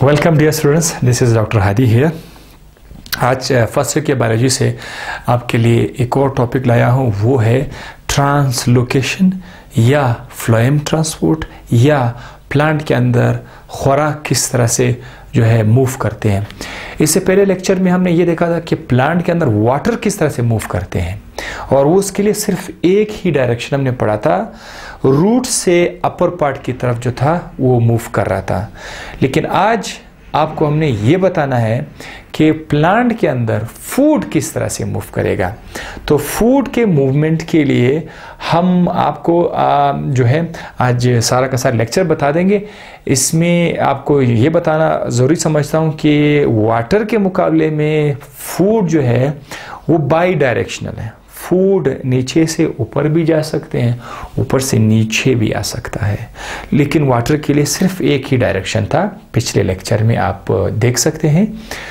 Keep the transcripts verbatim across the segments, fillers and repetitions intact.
Welcome dear students, this is doctor Hadi here. आज first year के biology से आपके लिए एक और टॉपिक लाया हूँ, वो है ट्रांसलोकेशन या फ्लोएम ट्रांसपोर्ट या प्लांट के अंदर खुराक किस तरह से जो है मूव करते हैं। इससे पहले लेक्चर में हमने ये देखा था कि प्लांट के अंदर वाटर किस तरह से मूव करते हैं और वो उसके लिए सिर्फ एक ही डायरेक्शन हमने पढ़ा था, रूट से अपर पार्ट की तरफ जो था वो मूव कर रहा था। लेकिन आज आपको हमने ये बताना है कि प्लांट के अंदर फूड किस तरह से मूव करेगा। तो फूड के मूवमेंट के लिए हम आपको आ, जो है आज सारा का सारा लेक्चर बता देंगे। इसमें आपको ये बताना ज़रूरी समझता हूँ कि वाटर के मुकाबले में फूड जो है वो बाई डायरेक्शनल है। फूड नीचे से ऊपर भी जा सकते हैं, ऊपर से नीचे भी आ सकता है, लेकिन वाटर के लिए सिर्फ एक ही डायरेक्शन था। पिछले लेक्चर में आप देख सकते हैं,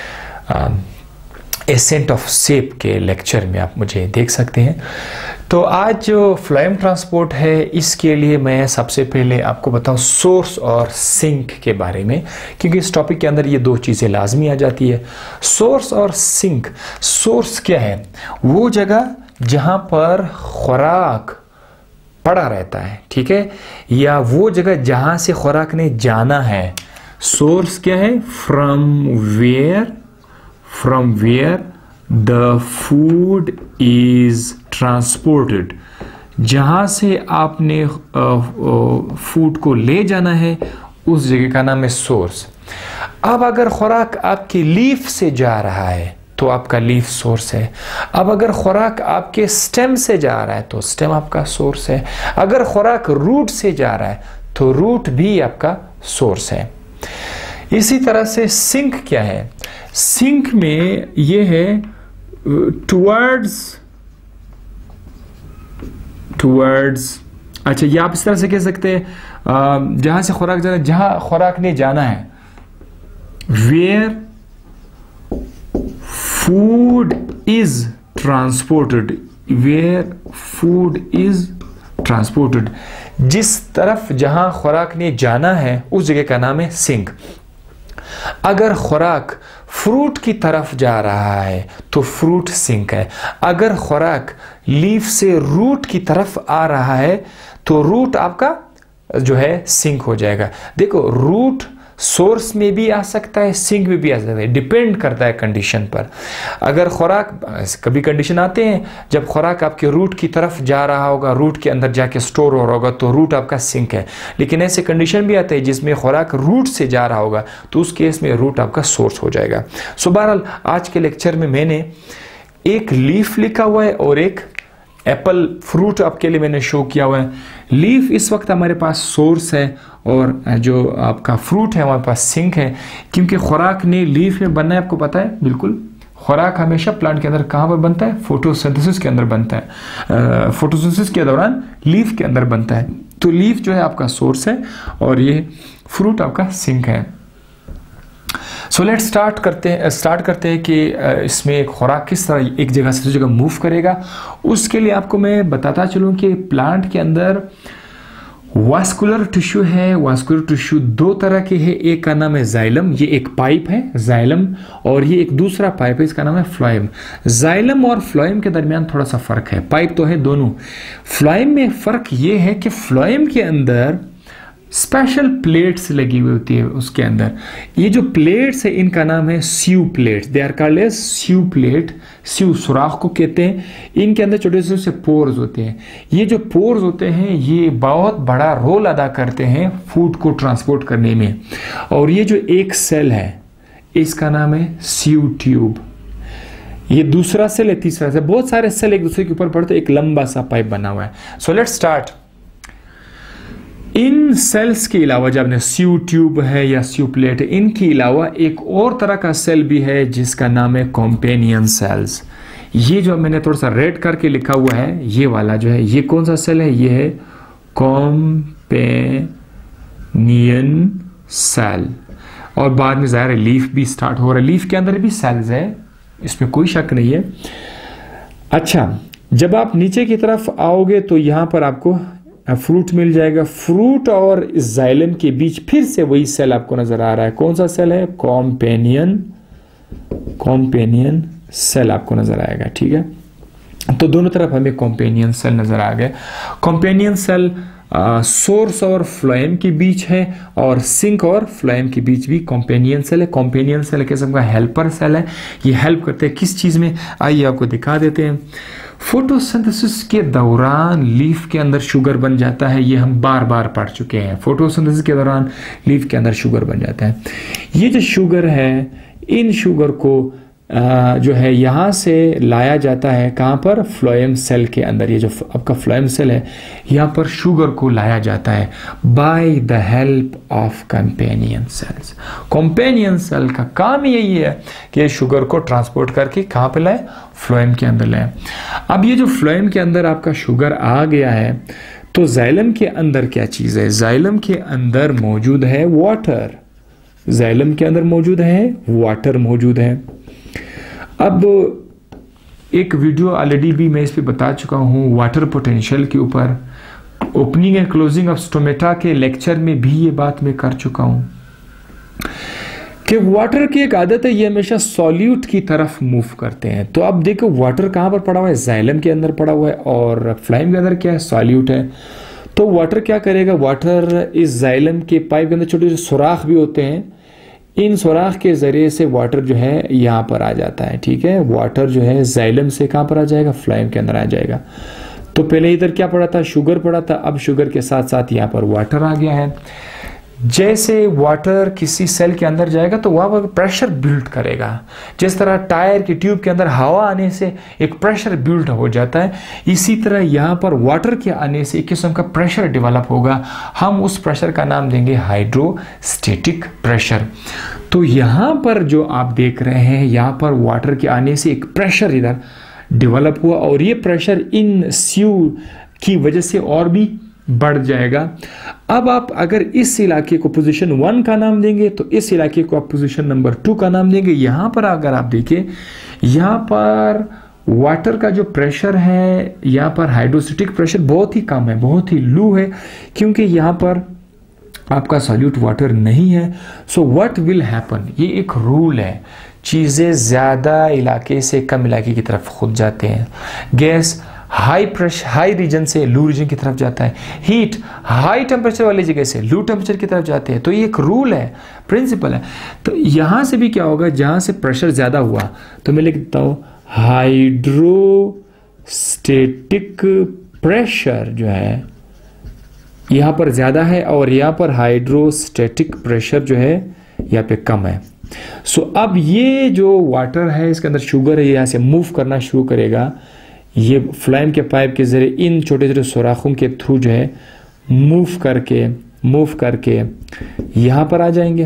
एसेंट ऑफ शेप के लेक्चर में आप मुझे देख सकते हैं। तो आज जो फ्लोएम ट्रांसपोर्ट है, इसके लिए मैं सबसे पहले आपको बताऊं सोर्स और सिंक के बारे में, क्योंकि इस टॉपिक के अंदर ये दो चीज़ें लाजमी आ जाती है, सोर्स और सिंक। सोर्स क्या है? वो जगह जहां पर खुराक पड़ा रहता है, ठीक है, या वो जगह जहां से खुराक ने जाना है। सोर्स क्या है? From where from where the food is transported. जहां से आपने फूड को ले जाना है उस जगह का नाम है सोर्स। अब अगर खुराक आपकी लीफ से जा रहा है तो आपका लीफ सोर्स है। अब अगर खुराक आपके स्टेम से जा रहा है तो स्टेम आपका सोर्स है। अगर खुराक रूट से जा रहा है तो रूट भी आपका सोर्स है। इसी तरह से सिंक क्या है? सिंक में ये है टुवर्ड्स टुवर्ड्स अच्छा, ये आप इस तरह से कह सकते हैं, जहां से खुराक जाना है, जहां खुराक ने जाना है, where food is transported, where food is transported, जिस तरफ जहां खुराक ने जाना है उस जगह का नाम है सिंक। अगर खुराक फ्रूट की तरफ जा रहा है तो फ्रूट सिंक है। अगर खुराक लीफ से रूट की तरफ आ रहा है तो रूट आपका जो है सिंक हो जाएगा। देखो, रूट सोर्स में भी आ सकता है, सिंक में भी आ सकता है, डिपेंड करता है कंडीशन पर। अगर खुराक, कभी कंडीशन आते हैं जब खुराक आपके रूट की तरफ जा रहा होगा, रूट के अंदर जाके स्टोर हो रहा होगा, तो रूट आपका सिंक है। लेकिन ऐसे कंडीशन भी आते हैं जिसमें खुराक रूट से जा रहा होगा तो उस केस में रूट आपका सोर्स हो जाएगा। सो बहरहाल आज के लेक्चर में मैंने एक लीफ लिखा हुआ है और एक एप्पल फ्रूट आपके लिए मैंने शो किया हुआ है। लीफ इस वक्त हमारे पास सोर्स है और जो आपका फ्रूट है हमारे पास सिंक है, क्योंकि खुराक ने लीफ में बनना है। आपको पता है बिल्कुल, खुराक हमेशा प्लांट के अंदर कहाँ पर बनता है? फोटोसिंथेसिस के अंदर बनता है। फोटोसिंथेसिस के दौरान लीफ के अंदर बनता है। तो लीफ जो है आपका सोर्स है और ये फ्रूट आपका सिंक है। सो लेट स्टार्ट करते हैं स्टार्ट करते हैं कि इसमें खुराक किस तरह एक जगह से दूसरी जगह मूव करेगा। उसके लिए आपको मैं बताता चलूँ कि प्लांट के अंदर वास्कुलर टिश्यू है। वास्कुलर टिश्यू दो तरह के हैं, एक का नाम है जाइलम, ये एक पाइप है जाइलम, और ये एक दूसरा पाइप है, इसका नाम है फ्लोएम। जाइलम और फ्लोएम के दरमियान थोड़ा सा फर्क है, पाइप तो है दोनों। फ्लोएम में फर्क ये है कि फ्लोएम के अंदर स्पेशल प्लेट्स लगी हुई होती है उसके अंदर। ये जो प्लेट्स है इनका नाम है sieve plates, they are called as sieve plate. Sieve सुराख को कहते हैं। इनके अंदर छोटे छोटे से पोर्स होते हैं। ये जो पोर्स होते हैं ये बहुत बड़ा रोल अदा करते हैं फूड को ट्रांसपोर्ट करने में। और ये जो एक सेल है इसका नाम है स्यू ट्यूब। ये दूसरा सेल है, तीसरा सेल, बहुत सारे सेल एक दूसरे के ऊपर पड़ते, एक लंबा सा पाइप बना हुआ है। So let's start. इन सेल्स के अलावा, जब आपने स्यू ट्यूब है या स्यू प्लेट है, इनके अलावा एक और तरह का सेल भी है जिसका नाम है कॉम्पेनियन सेल्स। ये जो मैंने थोड़ा सा रेड करके लिखा हुआ है, ये वाला जो है, ये कौन सा सेल है? ये है कॉम्पेनियन सेल। और बाद में ज़ाहिर है लीफ भी स्टार्ट हो रहा है, लीफ के अंदर भी सेल्स है, इसमें कोई शक नहीं है। अच्छा, जब आप नीचे की तरफ आओगे तो यहां पर आपको फ्रूट मिल जाएगा। फ्रूट और जाइलम के बीच फिर से वही सेल आपको नजर आ रहा है। कौन सा सेल है? कॉम्पेनियन कॉम्पेनियन सेल आपको नजर आएगा। ठीक है, तो दोनों तरफ हमें कॉम्पेनियन सेल नजर आ गए। कॉम्पेनियन सेल सोर्स और फ्लोएम के बीच है और सिंक और फ्लोएम के बीच भी कॉम्पेनियन सेल है। कॉम्पेनियन सेल एक किस्म का हेल्पर सेल है। ये हेल्प करते हैं किस चीज में? आइए आपको दिखा देते हैं। फोटोसिंथेसिस के दौरान लीफ के अंदर शुगर बन जाता है। ये हम बार बार पढ़ चुके हैं। फोटोसिंथेसिस के दौरान लीफ के अंदर शुगर बन जाता है। ये जो शुगर है, इन शुगर को आ, जो है यहाँ से लाया जाता है। कहाँ पर? फ्लोएम सेल के अंदर। ये जो आपका फ्लोएम सेल है, यहाँ पर शुगर को लाया जाता है by the help of companion cells. Companion cell का काम यही है कि ये शुगर को ट्रांसपोर्ट करके कहाँ पे लाए? फ्लोएम के अंदर लाए। अब ये जो फ्लोएम के अंदर आपका शुगर आ गया है, तो जाइलम के अंदर क्या चीज़ है? जाइलम के अंदर मौजूद है वाटर। जाइलम के अंदर मौजूद है वाटर मौजूद है। अब एक वीडियो ऑलरेडी भी मैं इस पे बता चुका हूँ वाटर पोटेंशियल के ऊपर। Opening and closing of stomata के लेक्चर में भी ये बात मैं कर चुका हूँ कि वाटर की एक आदत है, ये हमेशा सॉल्यूट की तरफ मूव करते हैं। तो अब देखो वाटर कहाँ पर पड़ा हुआ है? जाइलम के अंदर पड़ा हुआ है और फ्लोएम के अंदर क्या है? सॉल्यूट है। तो वाटर क्या करेगा? वाटर इस जाइलम के पाइप के अंदर छोटे छोटे सुराख भी होते हैं। इन सुराख के जरिए से वाटर जो है यहाँ पर आ जाता है। ठीक है, वाटर जो है जाइलम से कहाँ पर आ जाएगा? फ्लोएम के अंदर आ जाएगा। तो पहले इधर क्या पड़ा था? शुगर पड़ा था। अब शुगर के साथ साथ यहाँ पर वाटर आ गया है। जैसे वाटर किसी सेल के अंदर जाएगा तो वहाँ पर प्रेशर बिल्ड करेगा। जिस तरह टायर की ट्यूब के अंदर हवा आने से एक प्रेशर बिल्ड हो जाता है, इसी तरह यहाँ पर वाटर के आने से एक किस्म का प्रेशर डेवलप होगा। हम उस प्रेशर का नाम देंगे हाइड्रोस्टेटिक प्रेशर। तो यहाँ पर जो आप देख रहे हैं, यहाँ पर वाटर के आने से एक प्रेशर इधर डेवलप हुआ और ये प्रेशर इन स्यू की वजह से और भी बढ़ जाएगा। अब आप अगर इस इलाके को पोजीशन वन का नाम देंगे तो इस इलाके को आप पोजीशन नंबर टू का नाम देंगे। यहां पर अगर आप देखें, यहां पर वाटर का जो प्रेशर है, यहां पर हाइड्रोस्टेटिक प्रेशर बहुत ही कम है, बहुत ही लो है, क्योंकि यहां पर आपका सॉल्यूट वाटर नहीं है। सो व्हाट विल हैपन, ये एक रूल है, चीजें ज्यादा इलाके से कम इलाके की तरफ खुद जाते हैं। Gas high pressure high region से लो रीजन की तरफ जाता है। हीट हाई टेम्परेचर वाली जगह से लो टेम्परेचर की तरफ जाते हैं। तो ये एक रूल है, प्रिंसिपल है। तो यहां से भी क्या होगा? जहां से प्रेशर ज्यादा हुआ तो मैं लिख देता हूं हाइड्रोस्टेटिक प्रेशर जो है यहां पर ज्यादा है और यहां पर हाइड्रोस्टेटिक प्रेशर जो है यहाँ पे कम है। सो so, अब ये जो वाटर है इसके अंदर शुगर है, यहां से मूव करना शुरू करेगा। ये फ्लोएम के पाइप के जरिए इन छोटे छोटे सुराखों के थ्रू जो है मूव करके मूव करके यहां पर आ जाएंगे।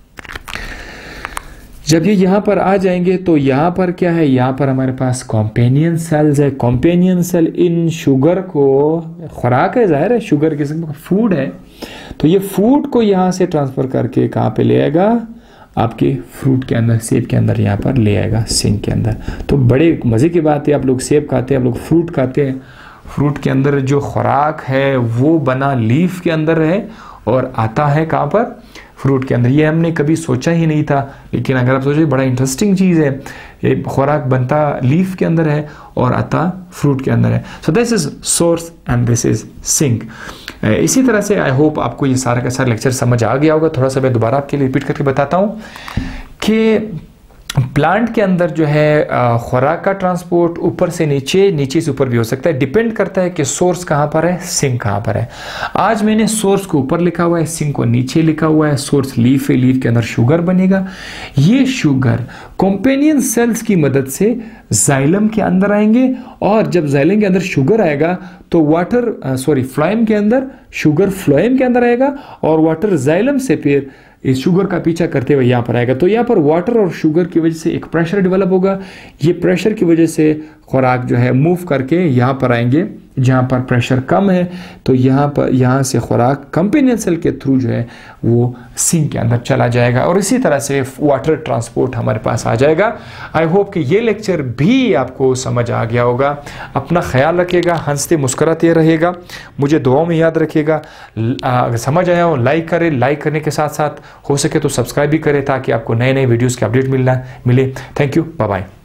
जब ये यहां पर आ जाएंगे तो यहां पर क्या है? यहां पर हमारे पास कॉम्पेनियन सेल्स है। कॉम्पेनियन सेल इन शुगर को, खुराक है, जाहिर है शुगर किस्म का फूड है, तो ये फूड को यहां से ट्रांसफर करके कहां पे ले आएगा? आपके फ्रूट के अंदर, सेब के अंदर यहाँ पर ले आएगा, सिंक के अंदर। तो बड़े मज़े की बात है, आप लोग सेब खाते हैं, आप लोग फ्रूट खाते हैं, फ्रूट के अंदर जो खुराक है वो बना लीफ के अंदर है और आता है कहाँ पर? फ्रूट के अंदर। ये हमने कभी सोचा ही नहीं था, लेकिन अगर आप सोचें बड़ा इंटरेस्टिंग चीज़ है। ये खुराक बनता लीफ के अंदर है और आता फ्रूट के अंदर है। So this is source and this is sink. इसी तरह से आई होप आपको ये सारा का सारा लेक्चर समझ आ गया होगा। थोड़ा सा मैं दोबारा आपके लिए रिपीट करके बताता हूँ कि प्लांट के अंदर जो है खुराक का ट्रांसपोर्ट ऊपर से नीचे, नीचे से ऊपर भी हो सकता है, डिपेंड करता है कि सोर्स कहाँ पर है, सिंक कहाँ पर है। आज मैंने सोर्स को ऊपर लिखा हुआ है, सिंक को नीचे लिखा हुआ है। सोर्स लीफ है, लीफ के अंदर शुगर बनेगा। ये शुगर कॉम्पेनियन सेल्स की मदद से जाइलम के अंदर आएंगे और जब जाइलम के अंदर शुगर आएगा तो वाटर सॉरी फ्लोएम के अंदर शुगर फ्लोएम के अंदर आएगा और वाटर जाइलम से फिर इस शुगर का पीछा करते हुए यहाँ पर आएगा। तो यहाँ पर वाटर और शुगर की वजह से एक प्रेशर डेवलप होगा। ये प्रेशर की वजह से खुराक जो है मूव करके यहाँ पर आएंगे, जहाँ पर प्रेशर कम है तो यहाँ पर यहाँ से खुराक कंपेनियन सेल के थ्रू जो है वो सिंक के अंदर चला जाएगा और इसी तरह से वाटर ट्रांसपोर्ट हमारे पास आ जाएगा। आई होप कि ये लेक्चर भी आपको समझ आ गया होगा। अपना ख्याल रखिएगा, हंसते मुस्कुराते रहिएगा, मुझे दुआओं में याद रखिएगा। अगर समझ आया हो लाइक करें, लाइक करने के साथ साथ हो सके तो सब्सक्राइब भी करें ताकि आपको नए नए वीडियोज़ के अपडेट मिलना मिले। Thank you, bye bye.